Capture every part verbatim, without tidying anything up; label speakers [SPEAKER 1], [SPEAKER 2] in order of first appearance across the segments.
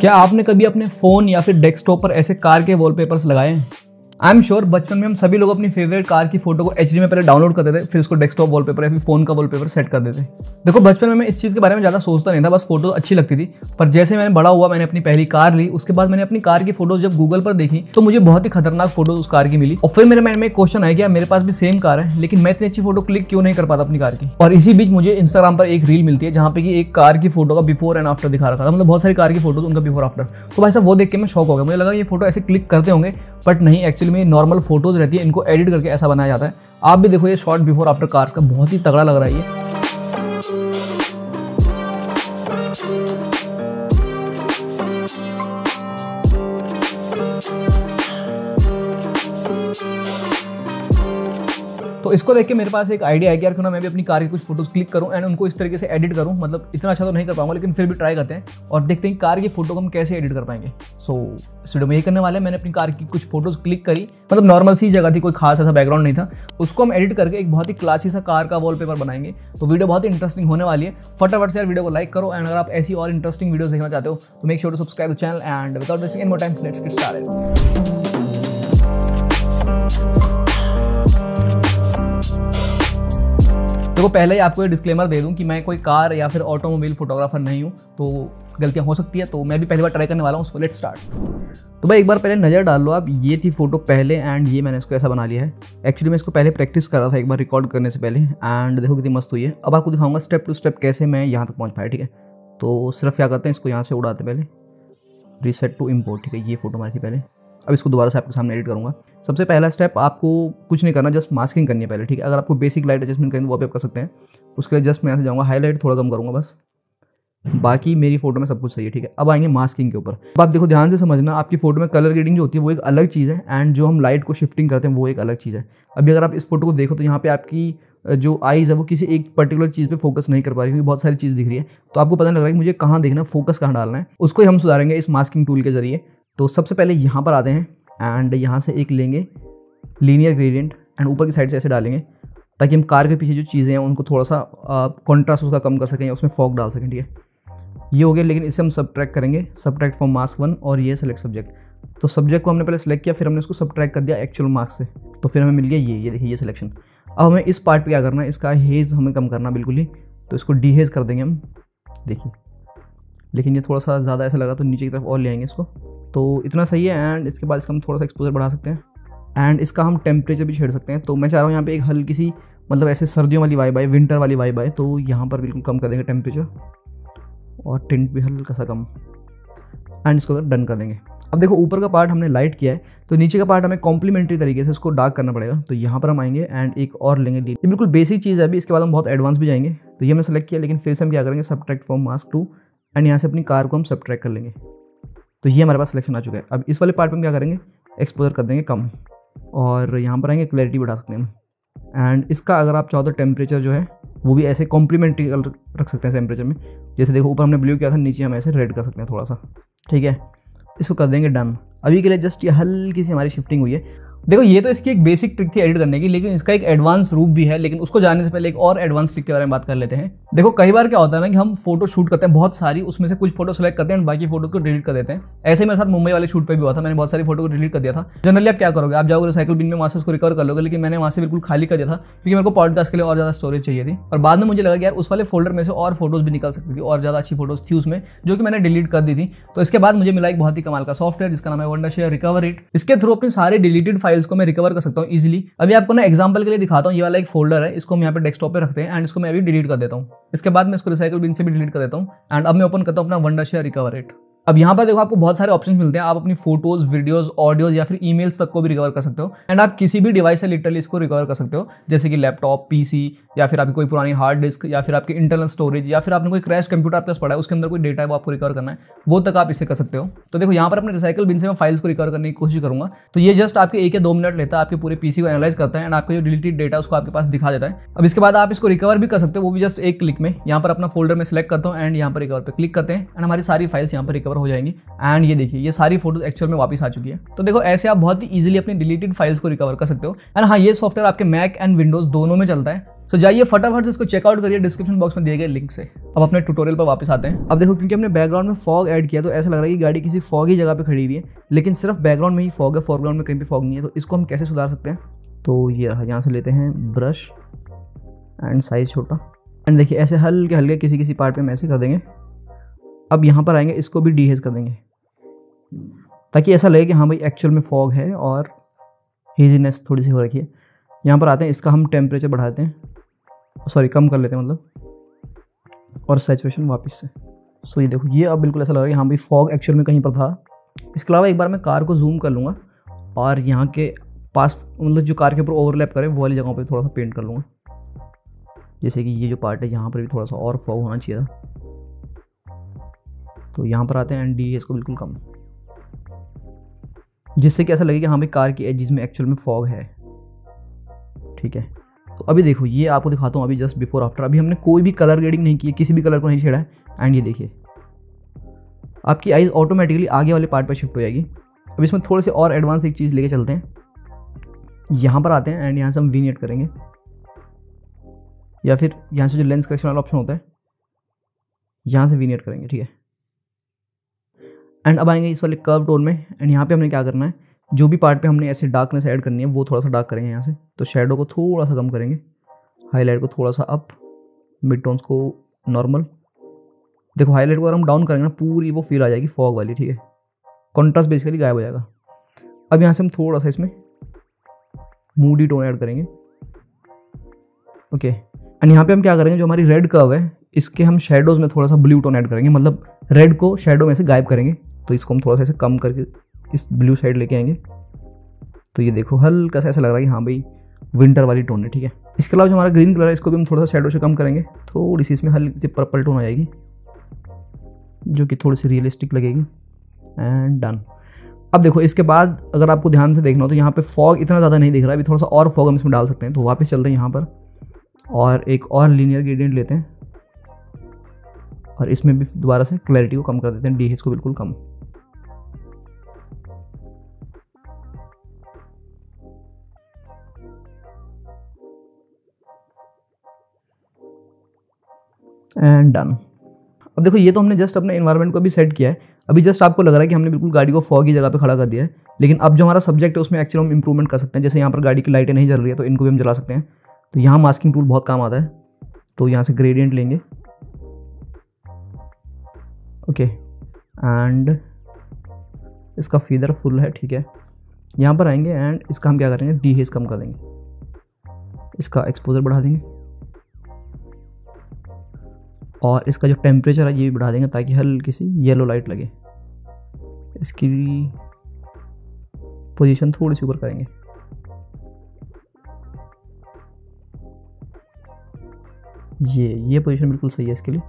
[SPEAKER 1] क्या आपने कभी अपने फ़ोन या फिर डेस्कटॉप पर ऐसे कार के वॉलपेपर्स लगाए हैं? आई एम श्योर बचपन में हम सभी लोग अपनी फेवरेट कार की फोटो को एचडी में पहले डाउनलोड करते थे, फिर उसको डेस्कटॉप वॉलपेपर या फिर फोन का वॉलपेपर सेट कर देते। देखो बचपन में मैं इस चीज़ के बारे में ज़्यादा सोचता नहीं था, बस फोटो अच्छी लगती थी। पर जैसे मैंने बड़ा हुआ, मैंने अपनी पहली कार ली, उसके बाद मैंने अपनी कार की फोटोज जब गूगल पर देखी तो मुझे बहुत ही खतरनाक फोटोज उस कार की मिली। और फिर मेरे माइंड में एक क्वेश्चन आया कि मेरे पास भी सेम कार है, लेकिन मैं इतनी अच्छी फोटो क्लिक क्यों नहीं कर पाता अपनी कार की। और इसी बीच मुझे इंस्टाग्राम पर एक रील मिलती है जहाँ पे कि एक कार की फोटो का बिफोर एंड आफ्टर दिखा रखा था, मतलब बहुत सारी कार की फोटोज उनका बिफोर आफ्टर। तो भाई साहब वो देख के मैं शॉक हो गया, मुझे लगा ये फोटो ऐसे क्लिक करते होंगे, बट नहीं, एक्चुअली में नॉर्मल फोटोज रहती है, इनको एडिट करके ऐसा बनाया जाता है। आप भी देखो ये शॉर्ट बिफोर आफ्टर कार्स का बहुत ही तगड़ा लग रहा है ये। तो इसको देख के मेरे पास एक आइडिया है कि यार क्यों ना मैं भी अपनी कार की कुछ फोटोज क्लिक करूं एंड उनको इस तरीके से एडिट करूं। मतलब इतना अच्छा तो नहीं कर पाऊंगा, लेकिन फिर भी ट्राई करते हैं और देखते हैं कार की फोटो को हम कैसे एडिट कर पाएंगे। सो so, इस वीडियो में यही करने वाले हैं। मैंने अपनी कार की कुछ फोटोज क्लिक करी, मतलब नॉर्मल सी जगह थी, कोई खास ऐसा बैकग्राउंड नहीं था, उसको हम एडिट करके एक बहुत ही क्लासी सा कार का वॉलपेपर बनाएंगे। तो वीडियो बहुत ही इंटरेस्टिंग होने वाली है। फटाफट से यार वीडियो को लाइक करो एंड अगर आप ऐसी और इंटरेस्टिंग वीडियो देखना चाहते हो तो make sure to subscribe the channel and without wasting any more time let's get started. देखो पहले ही आपको ये डिस्क्लेमर दे दूं कि मैं कोई कार या फिर ऑटोमोबाइल फोटोग्राफर नहीं हूं, तो गलतियां हो सकती है, तो मैं भी पहली बार ट्राई करने वाला हूं। So let's start. तो भाई एक बार पहले नज़र डाल लो आप, ये थी फोटो पहले एंड ये मैंने इसको ऐसा बना लिया है। एक्चुअली मैं इसको पहले प्रैक्टिस कर रहा था एक बार रिकॉर्ड करने से पहले एंड देखो कितनी मस्त हुई है। अब आपको दिखाऊंगा स्टेप टू स्टेप कैसे मैं यहाँ तक पहुँच पाया। ठीक है, तो सिर्फ क्या करते हैं, इसको यहाँ से उड़ाते पहले, रीसेट टू इम्पोर्ट। ठीक है, ये फोटो हमारी थी पहले। अब इसको दोबारा से आपके सामने एडिट करूंगा। सबसे पहला स्टेप, आपको कुछ नहीं करना, जस्ट मास्किंग करनी है पहले। ठीक है, अगर आपको बेसिक लाइट एडजस्टमेंट करनी है वो भी आप कर सकते हैं। उसके लिए जस्ट मैं यहाँ से जाऊँगा, हाईलाइट थोड़ा कम करूँगा बस, बाकी मेरी फोटो में सब कुछ सही है। ठीक है, अब आएंगे मास्किंग के ऊपर। अब आप देखो ध्यान से समझना, आपकी फोटो में कलर ग्रेडिंग जो होती है वो एक अलग चीज़ है एंड जो हम लाइट को शिफ्टिंग करते हैं वो एक अलग चीज़ है। अभी अगर आप इस फोटो को देखो तो यहाँ पे आपकी जो आईज़ है वो किसी एक पर्टिकुलर चीज़ पे फोकस नहीं कर पा रही, क्योंकि बहुत सारी चीज़ दिख रही है। तो आपको पता नहीं लग रहा है कि मुझे कहाँ देखना, फोकस कहाँ डालना है, उसको ही हम सुधारेंगे इस मास्किंग टूल के जरिए। तो सबसे पहले यहाँ पर आते हैं एंड यहाँ से एक लेंगे लीनियर ग्रेडियंट एंड ऊपर की साइड से ऐसे डालेंगे ताकि हम कार के पीछे जो चीज़ें हैं उनको थोड़ा सा कॉन्ट्रास्ट उसका कम कर सकें, उसमें फॉग डाल सकें। ठीक है, ये हो गया। लेकिन इसे हम सबट्रैक्ट करेंगे, सबट्रैक्ट फ्रॉम मास्क वन, और ये सेलेक्ट सब्जेक्ट। तो सब्जेक्ट को हमने पहले सेलेक्ट किया, फिर हमने उसको सबट्रैक्ट कर दिया एक्चुअल मार्क्स से, तो फिर हमें मिल गया ये ये देखिए ये सिलेक्शन। अब हमें इस पार्ट पे क्या करना है, इसका हेज हमें कम करना बिल्कुल ही, तो इसको डीहेज कर देंगे हम। देखिए, लेकिन ये थोड़ा सा ज़्यादा ऐसा लगा तो नीचे की तरफ और ले आएंगे इसको, तो इतना सही है। एंड इसके बाद इसका हम थोड़ा सा एक्सपोजर बढ़ा सकते हैं एंड इसका हम टेम्परेचर भी छेड़ सकते हैं। तो मैं चाह रहा हूँ यहाँ पे एक हल्की सी, मतलब ऐसे सर्दियों वाली वाइब आए, विंटर वाली वाइब आए, तो यहाँ पर बिल्कुल कम कर देंगे टेम्परेचर और टिंट भी हल्का सा कम एंड इसको डन कर देंगे। अब देखो ऊपर का पार्ट हमने लाइट किया है, तो नीचे का पार्ट हमें कॉम्प्लीमेंट्री तरीके से इसको डार्क करना पड़ेगा। तो यहाँ पर हम आएंगे एंड एक और लेंगे, ये बिल्कुल बेसिक चीज़ है अभी, इसके बाद हम बहुत एडवांस भी जाएंगे। तो ये हमने सेलेक्ट किया, लेकिन फिर से हम क्या करेंगे, subtract from mask two and यहाँ से अपनी कार को हम सबट्रैक्ट कर लेंगे। तो ये हमारे पास सिलेक्शन आ चुका है। अब इस वाले पार्ट पर हम क्या करेंगे, एक्सपोजर कर देंगे कम और यहाँ पर आएंगे क्लैरिटी बढ़ा सकते हैं हम। एंड इसका अगर आप चाहो तो टेम्परेचर जो है वो भी ऐसे कॉम्प्लीमेंट्री रख सकते हैं टेम्परेचर में। जैसे देखो ऊपर हमने ब्लू किया था, नीचे हम ऐसे रेड कर सकते हैं थोड़ा सा। ठीक है, इसको कर देंगे डन। अभी के लिए जस्ट ये हल्की सी हमारी शिफ्टिंग हुई है। देखो ये तो इसकी एक बेसिक ट्रिक थी एडिट करने की, लेकिन इसका एक एडवांस रूप भी है। लेकिन उसको जानने से पहले एक और एडवांस ट्रिक के बारे में बात कर लेते हैं। देखो कई बार क्या होता है ना कि हम फोटो शूट करते हैं बहुत सारी, उसमें से कुछ फोटो सेलेक्ट करते हैं और बाकी फोटोज को डिलीट कर देते हैं। ऐसे ही मेरे साथ मुंबई वाले शूट पे भी हुआ था, मैंने बहुत सारी फोटो को डिलीट कर दिया था। जनरली आप क्या करोगे, आप जाओगे रिसाइकल बिन में, वहाँ से उसको रिकवर कर लोगे, लेकिन मैंने वहाँ से बिल्कुल खाली कर दिया था क्योंकि मेरे को पॉडकास्ट के लिए और ज़्यादा स्टोरेज चाहिए थी। और बाद में मुझे लगा कि यार उस वाले फोल्डर में से और फोटोज भी निकल सकती थी, और ज़्यादा अच्छी फोटोज थी उसमें, जो कि मैंने डिलीट कर दी थी। तो इसके बाद मुझे मिला एक बहुत ही कमाल का सॉफ्टवेयर जिसका नाम है वंडरशेयर रिकवर इट। इसके थ्रू अपनी सारी डिलीटेड फाइल्स को मैं रिकवर कर सकता हूँ इजीली। अभी आपको ना एग्जांपल के लिए दिखाता हूँ, ये वाला एक फोल्डर है, इसको हम यहाँ पे डेस्कटॉप पे रखते हैं एंड इसको मैं अभी डिलीट कर देता हूँ। इसके बाद मैं इसको रिसाइकल बिन से भी डिलीट कर देता हूँ एंड अब मैं ओपन करता हूँ अपना वंडरशेयर रिकवर इट। अब यहाँ पर देखो आपको बहुत सारे ऑप्शन मिलते हैं, आप अपनी फोटोज, वीडियोस, ऑडियोज या फिर ईमेल्स तक को भी रिकवर कर सकते हो एंड आप किसी भी डिवाइस से लिटरली इसको रिकवर कर सकते हो, जैसे कि लैपटॉप, पीसी या फिर आपकी कोई पुरानी हार्ड डिस्क या फिर आपकी इंटरनल स्टोरेज या फिर आपने कोई क्रैश कंप्यूटर आपके पास पड़ा है, उसके अंदर कोई डेटा है वो आपको रिकवर करना है, वो तक आप इसे कर सकते हो। तो देखो यहाँ पर अपने रिसाइकल बिन से मैं फाइल्स को रिकवर करने की कोशिश करूंगा, तो ये जस्ट आपके एक या दो मिनट लेता है, आपके पूरे पीसी को एनालाइज करता है एंड आपका जो डिलीटेड डेटा उसको आपके पास दिखा देता है। अब इसके बाद आप इसको रिकवर भी कर सकते हो, वो भी जस्ट एक क्लिक में। यहाँ पर अपना फोल्डर में सेलेक्ट करता हूँ एंड यहाँ पर रिकवर पे क्लिक करते हैं एंड हमारी सारी फाइल्स यहाँ पर रिकवर रिकवर हो जाएंगी। एंड ये देखिए ये सारी फोटोज एक्चुअल में वापस आ चुकी है। तो देखो ऐसे आप बहुत ही इजीली अपनी डिलीटेड फाइल्स को रिकवर कर सकते हो। एंड हाँ, ये सॉफ्टवेयर आपके मैक एंड विंडोज दोनों में चलता है। तो जाइए फटाफट से इसको चेकआउट करिए डिस्क्रिप्शन बॉक्स में दिए गए लिंक से। अब अपने ट्यूटोरियल पर वापस आते हैं। अब देखो क्योंकि हमने बैकग्राउंड में फॉग ऐड किया तो ऐसा लग रहा है कि गाड़ी किसी फॉगी जगह पे खड़ी हुई है, लेकिन सिर्फ बैकग्राउंड में ही फॉग है, फोरग्राउंड में कहीं भी फॉग नहीं है। तो इसको हम कैसे सुधार सकते हैं? तो ये रहा, यहाँ से लेते हैं ब्रश एंड साइज छोटा। एंड देखिए ऐसे हल्के हल्के किसी किसी पार्ट पे हम ऐसे कर देंगे। अब यहाँ पर आएंगे, इसको भी डीहेज कर देंगे ताकि ऐसा लगे कि हाँ भाई एक्चुअल में फॉग है और हेजीनेस थोड़ी सी हो रखी है। यहाँ पर आते हैं, इसका हम टेम्परेचर बढ़ाते हैं, सॉरी कम कर लेते हैं मतलब, और सैचुरेशन वापस से। सो ये देखो ये अब बिल्कुल ऐसा लग रहा है कि हाँ भाई फॉग एक्चुअल में कहीं पर था। इसके अलावा एक बार मैं कार को जूम कर लूँगा और यहाँ के पास मतलब जो कार के ऊपर ओवरलैप करे वो वाली जगहों पे थोड़ा सा पेंट कर लूँगा। जैसे कि ये जो पार्ट है यहाँ पर भी थोड़ा सा और फॉग होना चाहिए था। तो यहाँ पर आते हैं एंड डी इसको बिल्कुल कम, जिससे कि ऐसा लगे कि हाँ भाई कार की एजेस में एक्चुअल में फॉग है। ठीक है, तो अभी देखो ये आपको दिखाता हूँ अभी जस्ट बिफोर आफ्टर। अभी हमने कोई भी कलर ग्रेडिंग नहीं की है, किसी भी कलर को नहीं छेड़ा है। एंड ये देखिए आपकी आइज ऑटोमेटिकली आगे वाले पार्ट पर शिफ्ट हो जाएगी। अब इसमें थोड़े से और एडवांस एक चीज़ लेके चलते हैं। यहाँ पर आते हैं एंड यहाँ से हम विनियट करेंगे, या फिर यहाँ से जो लेंस करेक्शन वाला ऑप्शन होता है यहाँ से विनियट करेंगे। ठीक है, एंड अब आएंगे इस वाले कर्व टोन में। एंड यहाँ पे हमने क्या करना है, जो भी पार्ट पे हमने ऐसे डार्कनेस ऐड करनी है वो थोड़ा सा डार्क करेंगे यहाँ से। तो शेडो को थोड़ा सा कम करेंगे, हाईलाइट को थोड़ा सा अप, मिड टोन्स को नॉर्मल। देखो हाईलाइट को अगर हम डाउन करेंगे ना पूरी वो फील आ जाएगी फॉग वाली। ठीक है, कॉन्ट्रास्ट बेसिकली गायब हो जाएगा। अब यहाँ से हम थोड़ा सा इसमें मूडी टोन ऐड करेंगे। ओके, एंड यहाँ पे हम क्या करेंगे, जो हमारी रेड कर्व है इसके हम शेडोज में थोड़ा सा ब्लू टोन ऐड करेंगे, मतलब रेड को शेडो में से गायब करेंगे। तो इसको हम थोड़ा सा ऐसे कम करके इस ब्लू साइड लेके आएंगे। तो ये देखो हल्का सा ऐसा लग रहा है कि हाँ भाई विंटर वाली टोन है। ठीक है, इसके अलावा जो हमारा ग्रीन कलर है इसको भी हम थोड़ा सा शेडो से कम करेंगे, थोड़ी सी इसमें हल्की सी पर्पल टोन आ जाएगी जो कि थोड़ी सी रियलिस्टिक लगेगी। And done. अब देखो इसके बाद अगर आपको ध्यान से देखना हो तो यहाँ पे फॉग इतना ज़्यादा नहीं दिख रहा है, अभी थोड़ा सा और फॉग हम इसमें डाल सकते हैं। तो वापस चलते हैं यहाँ पर और एक और लीनियर ग्रेडियंट लेते हैं और इसमें भी दोबारा से क्लैरिटी को कम कर देते हैं, डी को बिल्कुल कम। And done. अब देखो ये तो हमने जस्ट अपने एनवायरनमेंट को भी सेट किया है। अभी जस्ट आपको लग रहा है कि हमने बिल्कुल गाड़ी को फॉगी जगह पे खड़ा कर दिया है, लेकिन अब जो हमारा सब्जेक्ट है उसमें एक्चुअली हम इंप्रूवमेंट कर सकते हैं। जैसे यहाँ पर गाड़ी की लाइटें नहीं जल रही है तो इनको भी हम जला सकते हैं। तो यहाँ मास्किंग टूल बहुत काम आता है। तो यहाँ से ग्रेडियंट लेंगे, ओके, एंड इसका फीदर फुल है। ठीक है, यहाँ पर आएंगे एंड इसका हम क्या करेंगे, डी हेज कम कर देंगे, इसका एक्सपोजर बढ़ा देंगे और इसका जो टेम्परेचर है ये भी बढ़ा देंगे ताकि हल्की सी येलो लाइट लगे। इसकी पोजीशन थोड़ी सी ऊपर करेंगे। ये ये पोजीशन बिल्कुल सही है इसके लिए।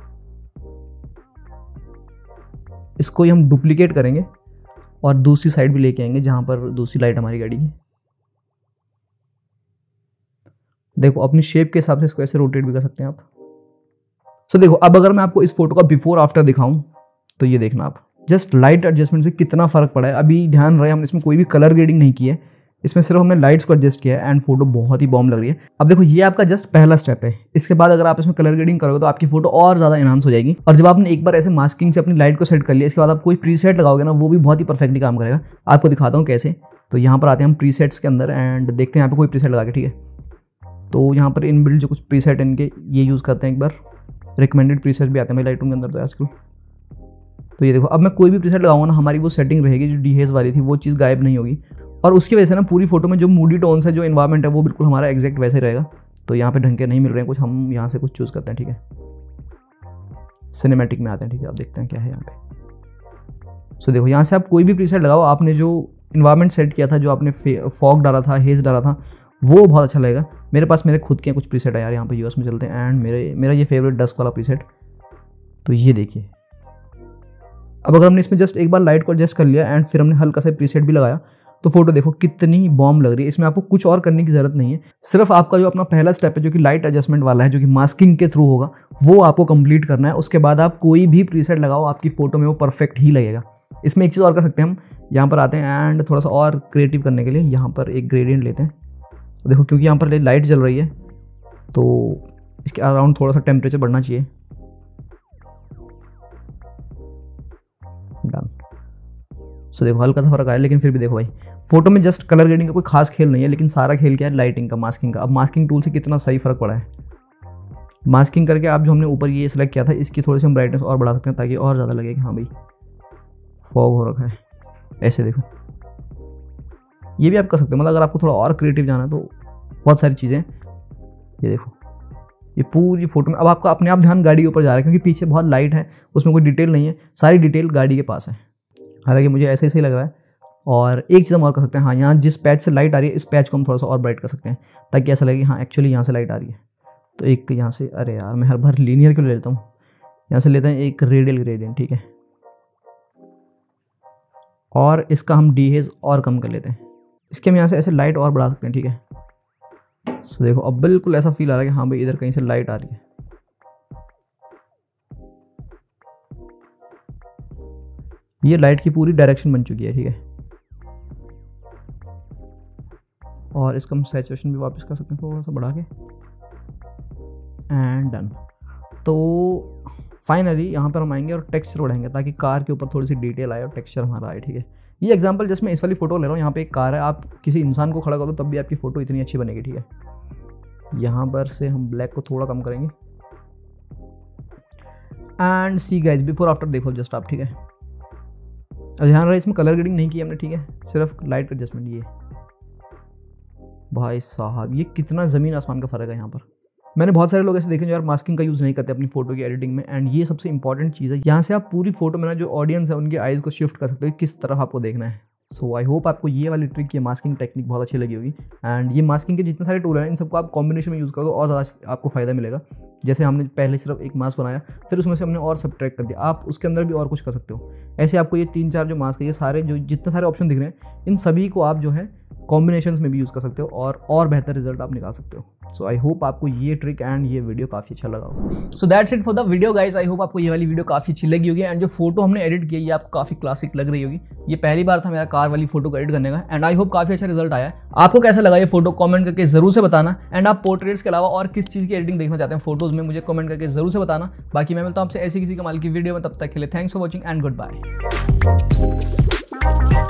[SPEAKER 1] इसको ही हम डुप्लीकेट करेंगे और दूसरी साइड भी लेके आएंगे जहां पर दूसरी लाइट हमारी गाड़ी की। देखो अपनी शेप के हिसाब से इसको ऐसे रोटेट भी कर सकते हैं आप। सो so, देखो अब अगर मैं आपको इस फोटो का बिफोर आफ्टर दिखाऊं तो ये देखना आप, जस्ट लाइट एडजस्टमेंट से कितना फर्क पड़ा है। अभी ध्यान रहे हमने इसमें कोई भी कलर ग्रेडिंग नहीं की है, इसमें सिर्फ हमने लाइट्स को एडजस्ट किया है एंड फोटो बहुत ही बॉम्ब लग रही है। अब देखो ये आपका जस्ट पहला स्टेप है। इसके बाद अगर आप इसमें कलर ग्रेडिंग करोगे तो आपकी फोटो और ज़्यादा एनहांस हो जाएगी। और जब आपने एक बार ऐसे मास्किंग से अपनी लाइट को सेट कर लिया, इसके बाद आप कोई प्रीसेट लगाओगे ना वो भी बहुत ही परफेक्टली काम करेगा। आपको दिखाता हूँ कैसे। तो यहाँ पर आते हैं हम प्रीसेट्स के अंदर एंड देखते हैं यहाँ पे कोई प्रीसेट लगा के। ठीक है, तो यहाँ पर इनबिल्ट जो कुछ प्रीसेट इनके ये यूज़ करते हैं। एक बार रिकमेंडेड प्रीसेट भी आते हैं मेरे लाइटरूम के अंदर तो आजकल। तो ये देखो अब मैं कोई भी प्रीसेट लगाऊंगा ना हमारी वो सेटिंग रहेगी जो डीहेज वाली थी वो चीज़ गायब नहीं होगी। और उसकी वजह से ना पूरी फोटो में जो मूडी टोन्स है, जो इन्वायरमेंट है वो बिल्कुल हमारा एग्जैक्ट वैसे रहेगा। तो यहाँ पे ढंग के नहीं मिल रहे हैं कुछ, हम यहाँ से कुछ चूज़ करते हैं। ठीक है, सिनेमैटिक में आते हैं। ठीक है, आप देखते हैं क्या है यहाँ पे। सो देखो यहाँ से आप कोई भी प्रीसेट लगाओ, आपने जो इन्वायरमेंट सेट किया था, जो आपने फॉग डाला था, हेज डाला था, वो बहुत अच्छा लगेगा। मेरे पास मेरे खुद के कुछ प्रीसेट है यार। यहाँ पे यूएस में चलते हैं एंड मेरे मेरा ये फेवरेट डस्क वाला प्रीसेट। तो ये देखिए अब अगर हमने इसमें जस्ट एक बार लाइट को एडजस्ट कर लिया एंड फिर हमने हल्का सा प्रीसेट भी लगाया तो फोटो देखो कितनी बॉम्ब लग रही है। इसमें आपको कुछ और करने की जरूरत नहीं है, सिर्फ आपका जो अपना पहला स्टेप है जो कि लाइट एडजस्टमेंट वाला है, जो कि मास्किंग के थ्रू होगा, वो आपको कंप्लीट करना है। उसके बाद आप कोई भी प्रीसेट लगाओ, आपकी फोटो में वो परफेक्ट ही लगेगा। इसमें एक चीज़ और कर सकते हैं, हम यहाँ पर आते हैं एंड थोड़ा सा और क्रिएटिव करने के लिए यहाँ पर एक ग्रेडियंट लेते हैं। देखो क्योंकि यहाँ पर लाइट जल रही है तो इसके अराउंड थोड़ा सा टेम्परेचर बढ़ना चाहिए। डन। सो देखो हल्का सा फर्क आया, लेकिन फिर भी देखो भाई फोटो में जस्ट कलर ग्रेडिंग का कोई खास खेल नहीं है, लेकिन सारा खेल क्या है लाइटिंग का, मास्किंग का। अब मास्किंग टूल से कितना सही फर्क पड़ा है। मास्किंग करके आप जो हमने ऊपर ये सिलेक्ट किया था, इसकी थोड़ी सी हम ब्राइटनेस और बढ़ा सकते हैं ताकि और ज़्यादा लगे कि हाँ भाई फॉग हो रखा है। ऐसे देखो, ये भी आप कर सकते हो। मतलब अगर आपको थोड़ा और क्रिएटिव जाना है तो बहुत सारी चीज़ें। ये देखो ये पूरी फोटो में अब आपका अपने आप ध्यान गाड़ी के ऊपर जा रहा है, क्योंकि पीछे बहुत लाइट है, उसमें कोई डिटेल नहीं है, सारी डिटेल गाड़ी के पास है। हालांकि मुझे ऐसे ही सही लग रहा है। और एक चीज़ हम और कर सकते हैं, हाँ यहाँ जिस पैच से लाइट आ रही है, इस पैच को हम थोड़ा सा और ब्राइट कर सकते हैं ताकि ऐसा लगे हाँ एक्चुअली यहाँ से लाइट आ रही है। तो एक यहाँ से, अरे यार मैं हर बार लीनियर क्यों ले लेता हूँ, यहाँ से लेते हैं एक रेडियल ग्रेडियंट, ठीक है। और इसका हम डीहेज और कम कर लेते हैं। इसके हम यहाँ से ऐसे लाइट और बढ़ा सकते हैं, ठीक है। सो देखो अब बिल्कुल ऐसा फील आ रहा है कि हाँ भाई इधर कहीं से लाइट आ रही है। ये लाइट की पूरी डायरेक्शन बन चुकी है, ठीक है। और इसका हम सैचुरेशन भी वापस कर सकते हैं थोड़ा सा बढ़ा के, एंड डन। तो फाइनली यहाँ पर हम आएंगे और टेक्सचर बढ़ाएंगे ताकि कार के ऊपर थोड़ी सी डिटेल आए और टेक्सचर हमारा आए, ठीक है। ये एग्जांपल जिसमें इस वाली फोटो ले रहा हूँ, यहाँ पे एक कार है, आप किसी इंसान को खड़ा कर दो तब भी आपकी फ़ोटो इतनी अच्छी बनेगी, ठीक है। यहाँ पर से हम ब्लैक को थोड़ा कम करेंगे and see guys before after देखो जस्ट आप, ठीक है। और ध्यान रहे इसमें कलर ग्रेडिंग नहीं की हमने, ठीक है, सिर्फ लाइट एडजस्टमेंट। ये भाई साहब ये कितना ज़मीन आसमान का फ़र्क है यहाँ पर। मैंने बहुत सारे लोग ऐसे देखे जो यार मास्किंग का यूज़ नहीं करते अपनी फोटो की एडिटिंग में, एंड ये सबसे इंपॉर्टेंट चीज़ है। यहाँ से आप पूरी फोटो में ना जो ऑडियंस है उनके आइज़ को शिफ्ट कर सकते हो किस तरफ आपको देखना है। सो आई होप आपको ये वाली ट्रिक, ये मास्किंग टेक्निक बहुत अच्छी लगी होगी। एंड ये मास्किंग के जितने सारे टूल हैं इन सबको आप कॉम्बिनेशन में यूज़ करो तो और ज़्यादा आपको फ़ायदा मिलेगा। जैसे हमने पहले सिर्फ एक मास्क बनाया, फिर उसमें से हमने और सब्ट्रैक्ट कर दिया, आप उसके अंदर भी और कुछ कर सकते हो। ऐसे आपको ये तीन चार जो मास्क है, ये सारे जो जितने सारे ऑप्शन दिख रहे हैं, इन सभी को आप जो है कॉम्बिनेशंस में भी यूज़ कर सकते हो और और बेहतर रिजल्ट आप निकाल सकते हो। सो आई होप आपको ये ट्रिक एंड ये वीडियो काफ़ी अच्छा लगा हो। So that's it for the video guys. I hope आपको ये वाली वीडियो काफ़ी अच्छी लगी होगी एंड जो फोटो हमने एडिट की है ये आपको काफ़ी क्लासिक लग रही होगी। ये पहली बार था मेरा कार वाली फोटो को एडिट करने का एंड आई होप काफ़ी अच्छा रिजल्ट आया है। आपको कैसा लगा ये फोटो कॉमेंट करके जरूर से बताना। एंड आप पोर्ट्रेट्स के अलावा और किस चीज़ की एडिटिंग देखना चाहते हैं फोटोज़ में, मुझे कमेंट करके जरूर से बताना। बाकी मैं मिलता हूँ आपसे ऐसी किसी कमाल की वीडियो में, तब तक के लिए thanks for watching and good bye.